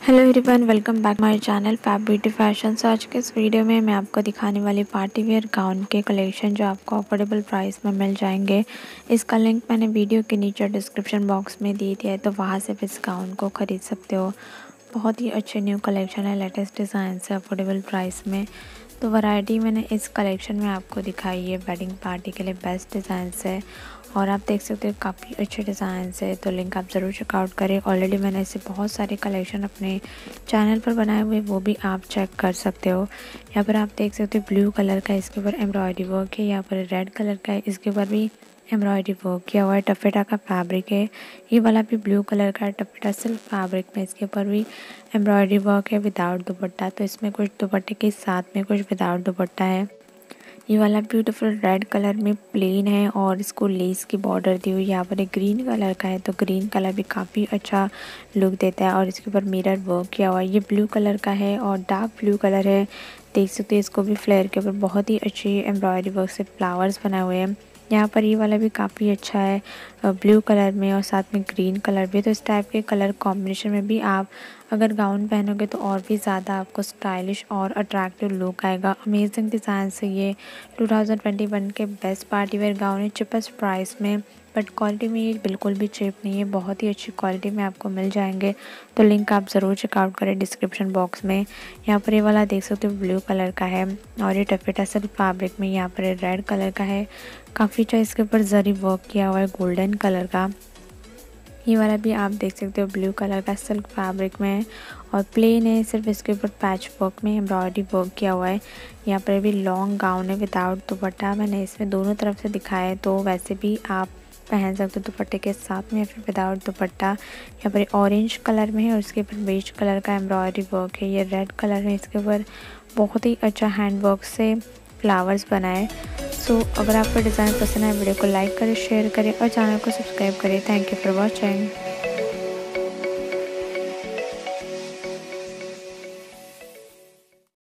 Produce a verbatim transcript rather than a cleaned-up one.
Hello everyone, welcome back my channel fab beauty fashion. So आज के इस video में मैं आपको दिखाने वाली पार्टी वेयर गाउन के कलेक्शन जो आपको अफोर्डेबल प्राइस में मिल जाएंगे। इसका लिंक मैंने वीडियो के नीचे डिस्क्रिप्शन बॉक्स में दी दिया है, तो वहाँ से इस गाउन को ख़रीद सकते हो। बहुत ही अच्छे न्यू कलेक्शन है, लेटेस्ट डिज़ाइन से अफोर्डेबल प्राइस में। तो वैरायटी मैंने इस कलेक्शन में आपको दिखाई है। वेडिंग पार्टी के लिए बेस्ट डिज़ाइन है और आप देख सकते हो काफ़ी अच्छे डिज़ाइन है, तो लिंक आप ज़रूर चेकआउट करें। ऑलरेडी मैंने ऐसे बहुत सारे कलेक्शन अपने चैनल पर बनाए हुए, वो भी आप चेक कर सकते हो। यहाँ पर आप देख सकते हो ब्लू कलर का इसके ऊपर एम्ब्रॉयडरी वर्क है, यहाँ पर रेड कलर का है, इसके ऊपर भी एम्ब्रॉयडरी वर्क किया हुआ है। टफेटा का फैब्रिक है, ये वाला भी ब्लू कलर का टफेटा सिल्क फैब्रिक में, इसके ऊपर भी एम्ब्रॉयडरी वर्क है विदाउट दुपट्टा। तो इसमें कुछ दुपट्टे के साथ में कुछ विदाउट दुपट्टा है। ये वाला ब्यूटीफुल रेड कलर में प्लेन है और इसको लेस की बॉर्डर दी हुई। यहाँ पर एक ग्रीन कलर का है, तो ग्रीन कलर भी काफ़ी अच्छा लुक देता है और इसके ऊपर मिरर वर्क किया हुआ है। ये ब्लू कलर का है और डार्क ब्लू कलर है, देख सकते हैं। इसको भी फ्लेयर के ऊपर बहुत ही अच्छी एम्ब्रॉयडरी वर्क से फ्लावर्स बनाए हुए हैं। यहाँ पर ये वाला भी काफ़ी अच्छा है ब्लू कलर में और साथ में ग्रीन कलर भी। तो इस टाइप के कलर कॉम्बिनेशन में भी आप अगर गाउन पहनोगे तो और भी ज़्यादा आपको स्टाइलिश और अट्रैक्टिव लुक आएगा। अमेजिंग डिज़ाइन से ये टू थाउजेंड ट्वेंटी वन के बेस्ट पार्टी वेयर गाउन है, चिपेस्ट प्राइस में। बट क्वालिटी में ये बिल्कुल भी चीप नहीं है, बहुत ही अच्छी क्वालिटी में आपको मिल जाएंगे। तो लिंक आप ज़रूर चेकआउट करें डिस्क्रिप्शन बॉक्स में। यहाँ पर ये वाला देख सकते हो ब्लू कलर का है और ये टफेटा सिल्क फैब्रिक में। यहाँ पर ये रेड कलर का है, काफ़ी अच्छा इसके ऊपर जरी वर्क किया हुआ है गोल्डन कलर का। ये वाला भी आप देख सकते हो ब्लू कलर का सिल्क फैब्रिक में और प्लेन है, सिर्फ इसके ऊपर पैच वर्क में एम्ब्रॉयडरी वर्क किया हुआ है। यहाँ पर भी लॉन्ग गाउन है विदाउट दुपट्टा, मैंने इसमें दोनों तरफ से दिखाया है, तो वैसे भी आप पहन सकते हो दुपट्टे के साथ में या फिर विदाउट दुपट्टा। यहाँ पर ऑरेंज कलर में है और इसके ऊपर बेज कलर का एम्ब्रॉयडरी वर्क है। ये रेड कलर है, इसके ऊपर बहुत ही अच्छा हैंड वर्क से फ्लावर्स बनाए। सो so, अगर आपको डिज़ाइन पसंद है वीडियो को लाइक करें, शेयर करें और चैनल को सब्सक्राइब करें। Thank you for watching.